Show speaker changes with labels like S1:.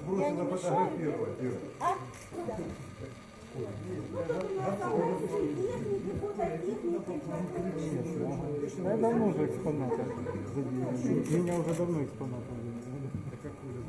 S1: бросила фотографировать.
S2: А? Куда? Ну, тут у нас там техники, фототехники.
S3: Я давно уже экспонатом задвинул. Меня уже давно экспонатом задвинули.